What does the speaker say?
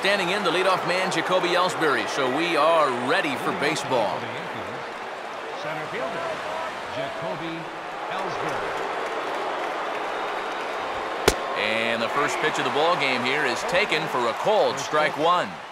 standing in, the leadoff man, Jacoby Ellsbury. So we are ready for baseball. Center fielder, Jacoby Ellsbury. And the first pitch of the ball game here is taken for a called strike one.